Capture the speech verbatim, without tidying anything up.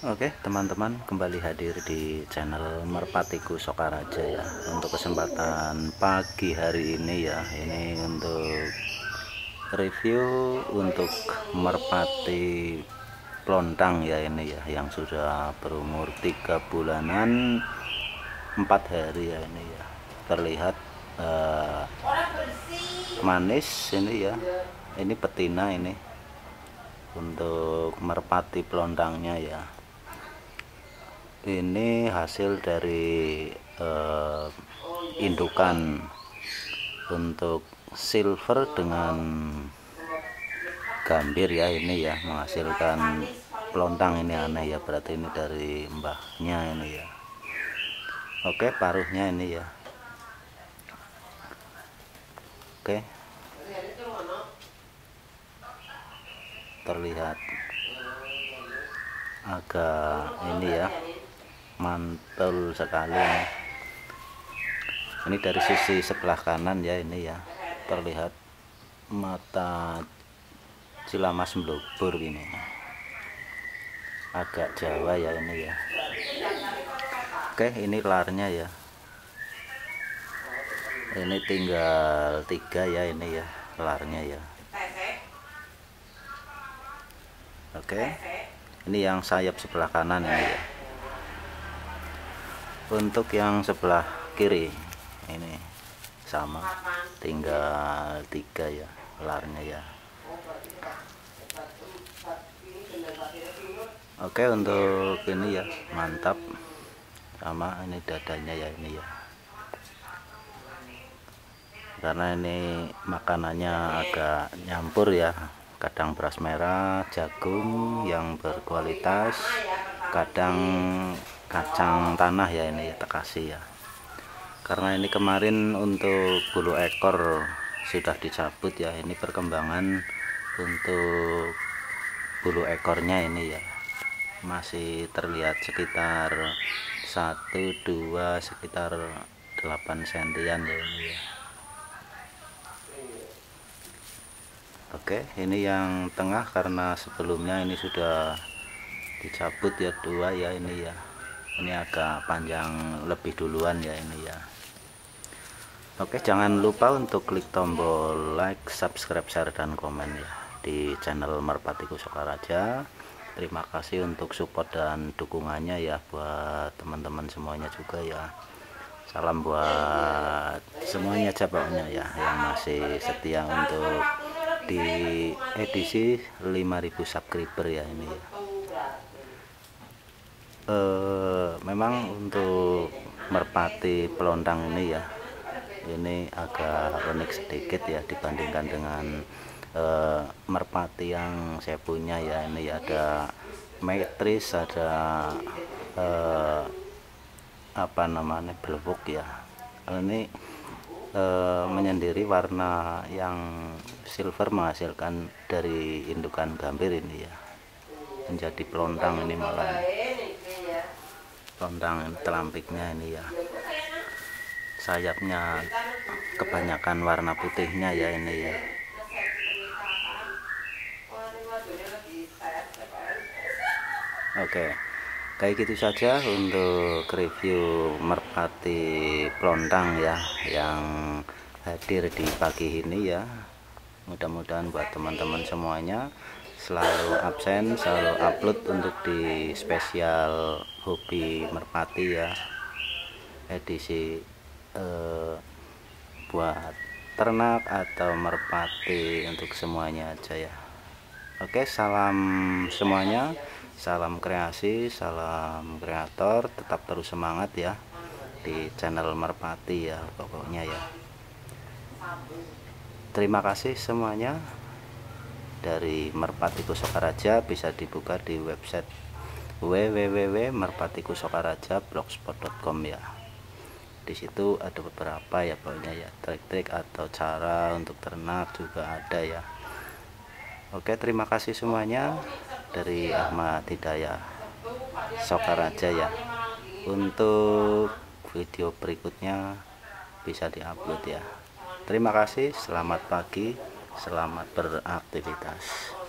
Oke teman-teman, kembali hadir di channel Merpatiku Sokaraja ya. Untuk kesempatan pagi hari ini ya, ini untuk review untuk merpati pelontang ya, ini ya, yang sudah berumur tiga bulanan empat hari ya, ini ya. Terlihat uh, manis ini ya. Ini betina ini untuk merpati pelontangnya ya. Ini hasil dari uh, indukan untuk silver dengan gambir ya, ini ya, menghasilkan pelontang. Ini aneh ya, berarti ini dari mbahnya ini ya. Oke, paruhnya ini ya. Oke, terlihat agak ini ya, mantul sekali nih. Ini dari sisi sebelah kanan ya, ini ya, terlihat mata cilamas melubur ini, agak Jawa ya ini ya. Oke, ini larnya ya, ini tinggal tiga ya, ini ya larnya ya. Oke, ini yang sayap sebelah kanan ini ya. Untuk yang sebelah kiri ini sama, tinggal tiga ya larnya ya. Oke, untuk ini ya mantap, sama ini dadanya ya, ini ya, karena ini makanannya agak nyampur ya, kadang beras merah, jagung yang berkualitas, kadang kacang tanah ya, ini ya, terkasih ya. Karena ini kemarin untuk bulu ekor sudah dicabut ya, ini perkembangan untuk bulu ekornya ini ya, masih terlihat sekitar satu dua sekitar delapan sentian ya, ini ya. Oke, ini yang tengah karena sebelumnya ini sudah dicabut ya, dua ya, ini ya. Ini agak panjang lebih duluan ya, ini ya. Oke, jangan lupa untuk klik tombol like, subscribe, share, dan komen ya di channel Merpatiku Sokaraja. Terima kasih untuk support dan dukungannya ya buat teman-teman semuanya juga ya. Salam buat semuanya cabangnya ya, yang masih setia untuk di edisi lima ribu subscriber ya, ini ya. E, memang untuk merpati pelontang ini ya, ini agak unik sedikit ya dibandingkan dengan e, merpati yang saya punya ya. Ini ya, ada metris, ada e, apa namanya, belebuk ya. Ini e, menyendiri warna yang silver menghasilkan dari indukan gambir ini ya, menjadi pelontang. Ini malah pelontang telampiknya ini ya, sayapnya kebanyakan warna putihnya ya, ini ya. Oke, kayak gitu saja untuk review merpati pelontang ya, yang hadir di pagi ini ya. Mudah-mudahan buat teman-teman semuanya selalu absen, selalu upload untuk di spesial hobi merpati ya, edisi eh, buat ternak atau merpati, untuk semuanya aja ya. Oke, salam semuanya, salam kreasi, salam kreator, tetap terus semangat ya di channel merpati ya pokoknya ya. Terima kasih semuanya. Dari Merpatiku Sokaraja bisa dibuka di website w w w titik merpatiku sokaraja blogspot titik com ya. Di situ ada beberapa ya pokoknya ya, trik-trik atau cara untuk ternak juga ada ya. Oke, terima kasih semuanya. Dari Ahmad Hidayah Sokaraja ya. Untuk video berikutnya bisa diupload ya. Terima kasih, selamat pagi, selamat beraktivitas.